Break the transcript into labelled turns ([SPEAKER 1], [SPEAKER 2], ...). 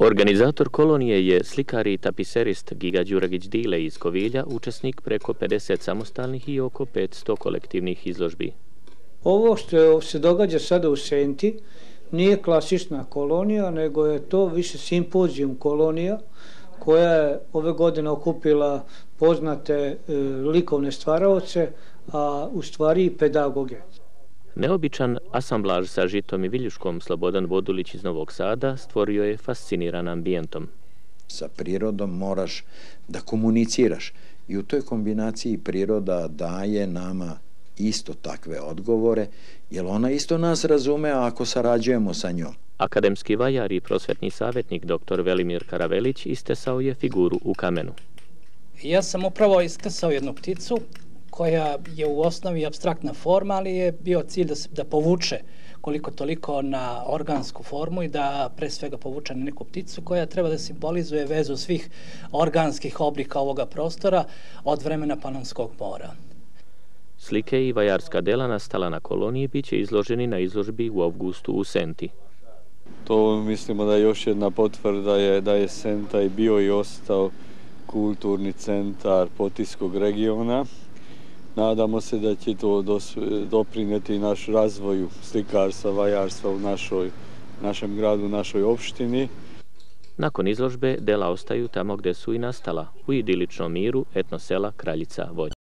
[SPEAKER 1] Organizator kolonije je slikar i tapiserist Giga Đuragić Dile iz Kovilja, učesnik preko 50 samostalnih i oko 500 kolektivnih izložbi.
[SPEAKER 2] Ovo što se događa sada u Senti nije klasična kolonija, nego je to više simpozijum kolonija koja je ove godine okupila poznate likovne stvaraoce, a u stvari i pedagoge.
[SPEAKER 1] Neobičan asamblaž sa Žitom i Viljuškom Slobodan Vodulić iz Novog Sada stvorio je fasciniran ambijentom.
[SPEAKER 3] Sa prirodom moraš da komuniciraš i u toj kombinaciji priroda daje nama isto takve odgovore, jer ona isto nas razume ako sarađujemo sa njom.
[SPEAKER 1] Akademski vajar i prosvetni savjetnik dr. Velimir Karavelić istesao je figuru u kamenu.
[SPEAKER 4] Ja sam upravo iskresao jednu pticu koja je u osnovi apstraktna forma, ali je bio cilj da povuče koliko toliko na organsku formu i da pre svega povuče na neku pticu koja treba da simbolizuje vezu svih organskih oblika ovoga prostora od vremena Panonskog mora.
[SPEAKER 1] Slike i vajarska dela nastala na koloniji bit će izloženi na izložbi u avgustu u Senti.
[SPEAKER 5] To mislimo da je još jedna potvrda da je Senta i bio i ostao kulturni centar Potiskog regiona. Nadamo se da će to doprinijeti naš razvoju slikarstva, vajarstva u našem gradu, našoj opštini.
[SPEAKER 1] Nakon izložbe dela ostaju tamo gde su i nastala, u idiličnom miru etno sela Kraljica Vodnja.